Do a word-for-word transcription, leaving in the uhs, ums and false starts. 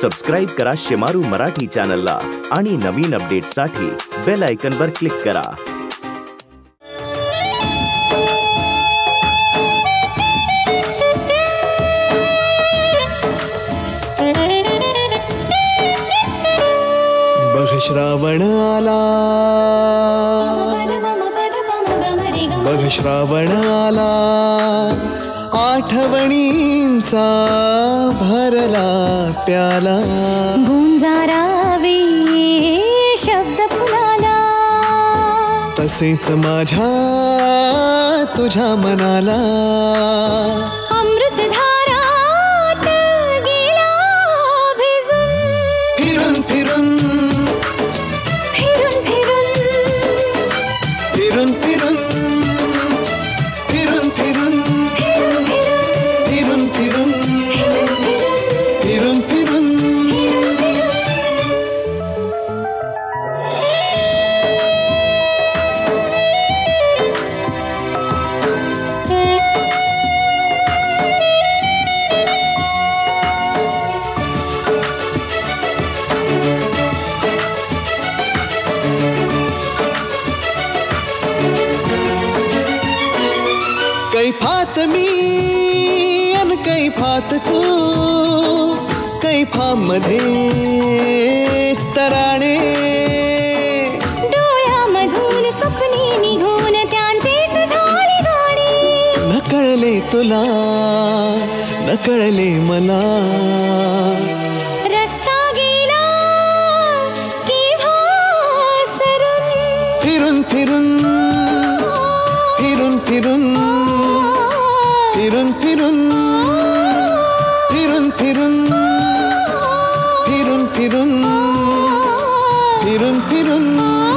Subscribe करा शेमारू मराठी चॅनलला आणि नवीन अपडेट्ससाठी बेल आयकॉनवर क्लिक करा। बघ श्रावण आला, बघ श्रावण आला, आठवणींचा भरला प्याला, गुंजारावे शब्द फुलाला, तसेच माझ्या तुझ्या मनाला अमृतधारात गेला भिजून, फिरून फिरून फिरून फिरून फिरून फिरून फिरून फिरून फिरून फिरून फिरून फिरून कैफात मी अन कैफात तू, कैफामध्ये तराणे, डोळ्यामधून स्वप्ने निघून त्यांचेच झाले गाणे, न कळले तुला न कळले मला, रस्ता गेला केव्हा सरून, फिरून फिरून फिरून फिरून फिरून फिरून फिरून फिरून फिरून फिरून फिरून फिरून